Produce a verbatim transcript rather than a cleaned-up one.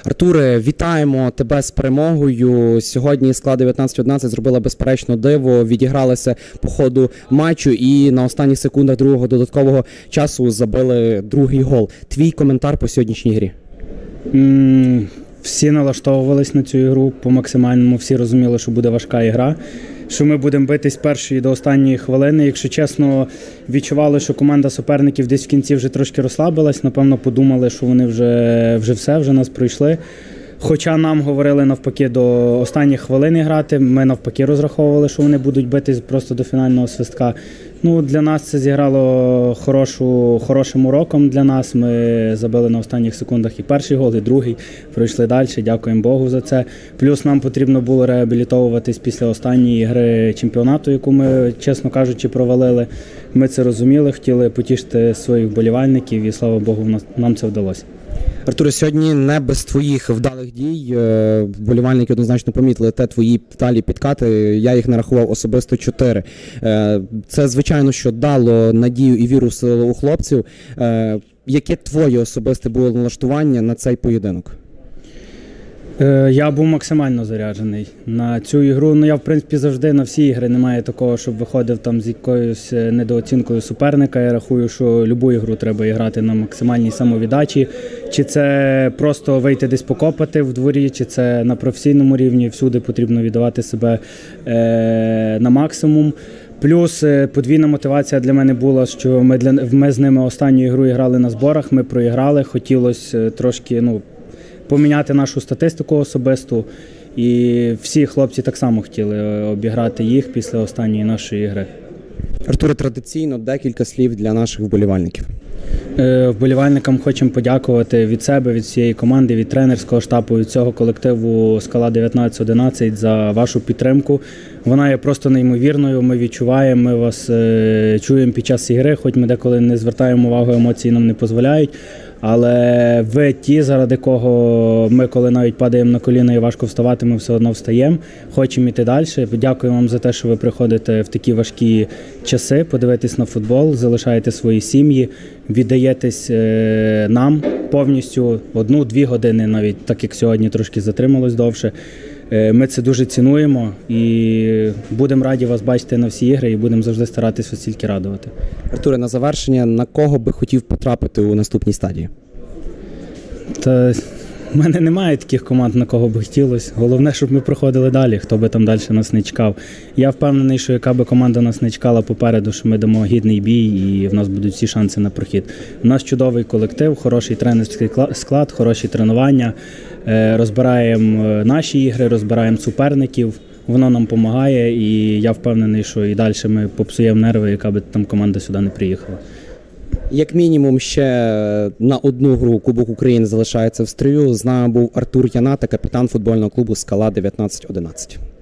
Артуре, вітаємо тебе з перемогою. Сьогодні Скала дев'ятнадцять одинадцять зробила безперечно диво, відігралася по ходу матчу і на останніх секундах другого додаткового часу забили другий гол. Твій коментар по сьогоднішній грі? Mm, всі налаштовувались на цю ігру по максимальному, всі розуміли, що буде важка ігра, що ми будемо битись з першої до останньої хвилини. Якщо чесно, відчували, що команда суперників десь в кінці вже трошки розслабилась, напевно, подумали, що вони вже, вже все, вже нас пройшли. Хоча нам говорили навпаки до останніх хвилин грати, ми навпаки розраховували, що вони будуть битись просто до фінального свистка. Ну, для нас це зіграло хорошу, хорошим уроком для нас. Ми забили на останніх секундах і перший гол, і другий. Пройшли далі, дякуємо Богу за це. Плюс нам потрібно було реабілітовуватись після останньої гри чемпіонату, яку ми, чесно кажучи, провалили. Ми це розуміли, хотіли потішити своїх вболівальників і, слава Богу, нам це вдалося. Артуре, сьогодні не без твоїх вдалих дій. Вболівальники однозначно помітили те твої вдалі підкати. Я їх нарахував особисто чотири. Це, звичайно, що дало надію і віру в силу у хлопців. Яке твоє особисте було налаштування на цей поєдинок? Я був максимально заряджений на цю ігру. Ну, я, в принципі, завжди на всі ігри немає такого, щоб виходив там з якоюсь недооцінкою суперника. Я рахую, що любу ігру треба грати на максимальній самовіддачі. Чи це просто вийти десь покопати в дворі, чи це на професійному рівні. Всюди потрібно віддавати себе е, на максимум. Плюс подвійна мотивація для мене була, що ми, для, ми з ними останню ігру грали на зборах, ми проіграли. Хотілося трошки, ну, поміняти нашу статистику особисту, і всі хлопці так само хотіли обіграти їх після останньої нашої гри. Артуре, традиційно декілька слів для наших вболівальників. Вболівальникам хочемо подякувати від себе, від всієї команди, від тренерського штабу, від цього колективу Скала дев'ятнадцять одинадцять за вашу підтримку. Вона є просто неймовірною, ми відчуваємо, ми вас чуємо під час ігри, хоч ми деколи не звертаємо увагу, емоції нам не дозволяють. Але ви ті, заради кого ми, коли навіть падаємо на коліна і важко вставати, ми все одно встаємо. Хочемо йти далі. Дякую вам за те, що ви приходите в такі важкі часи, подивитись на футбол, залишаєте свої сім'ї, віддаєтесь нам повністю одну-дві години, навіть так як сьогодні трошки затрималось довше. Ми це дуже цінуємо і будемо раді вас бачити на всі ігри і будемо завжди старатися вас тільки радувати. Артуре, на завершення, на кого би хотів потрапити у наступній стадії? Та в мене немає таких команд, на кого би хотілося. Головне, щоб ми проходили далі, хто би там далі нас не чекав. Я впевнений, що яка би команда нас не чекала попереду, що ми дамо гідний бій і в нас будуть всі шанси на прохід. У нас чудовий колектив, хороший тренерський склад, хороші тренування. Розбираємо наші ігри, розбираємо суперників. Воно нам допомагає і я впевнений, що і далі ми попсуємо нерви, яка би там команда сюди не приїхала. Як мінімум ще на одну гру Кубок України залишається в стрію. З нами був Артур Яната, капітан футбольного клубу «Скала дев'ятнадцять одинадцять».